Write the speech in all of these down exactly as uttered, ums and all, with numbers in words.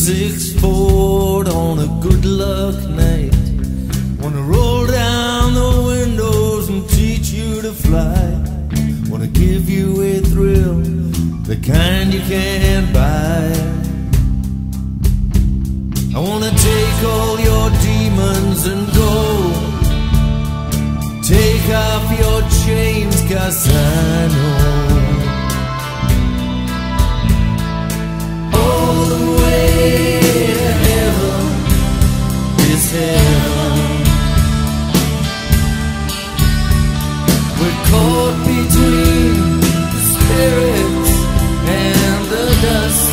six Ford on a good luck night. Wanna roll down the windows and teach you to fly. Wanna give you a thrill, the kind you can't buy. I wanna take all your demons and go. Take off your chains, 'cause I know all the way to heaven is heaven. We're caught between the spirits and the dust.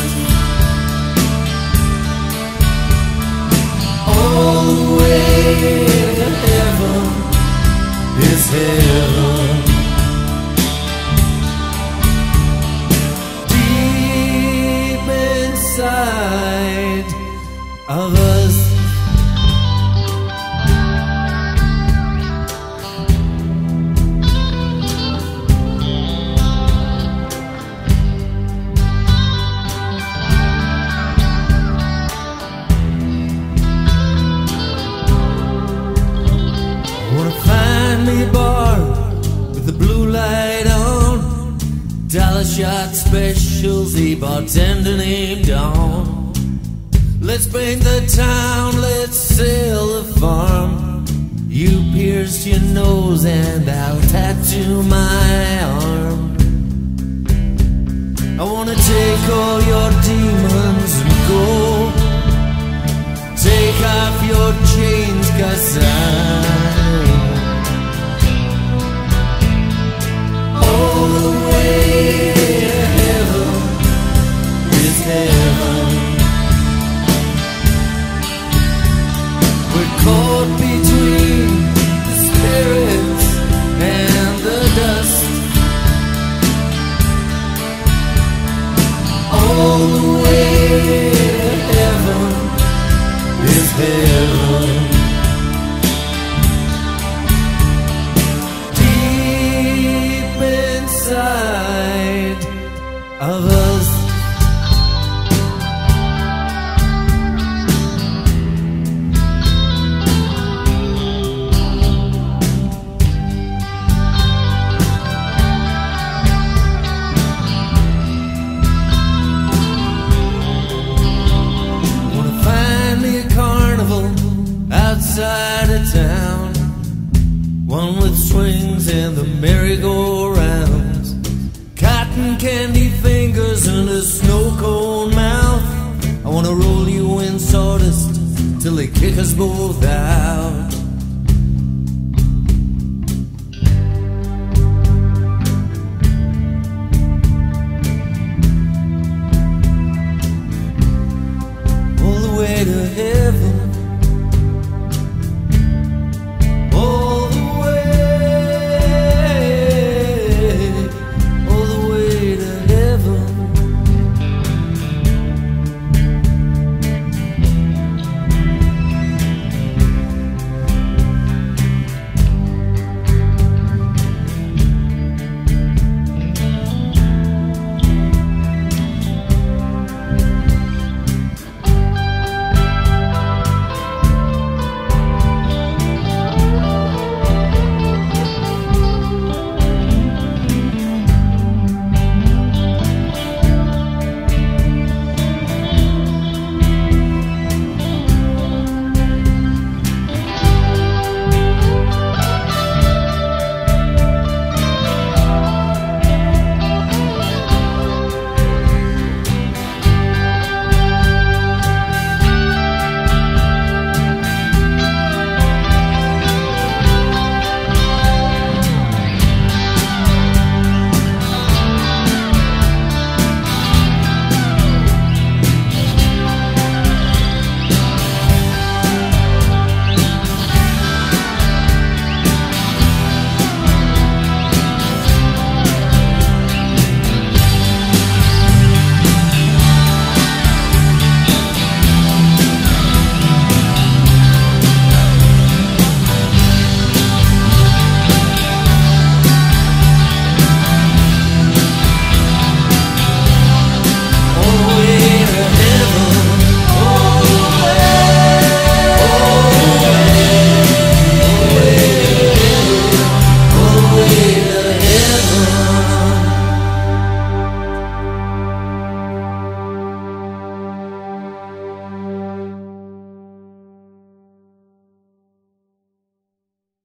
All the way to heaven is heaven. Deep inside of us, a bar with the blue light on, dollar shot specials, the bartender named Dawn. Let's paint the town, let's sell the farm. You pierce your nose and I'll tattoo my arm. I wanna take all your demons and go. Take off your chains, 'cause I all the way to heaven is heaven. We're caught between the spirits and the dust. All the way to heaven is heaven. Side of us, wanna find me a carnival outside of town, one with swings and the merry-go-round, cotton candy fingers and a snow cone mouth. I wanna roll you in sawdust till they kick us both out. All the way to heaven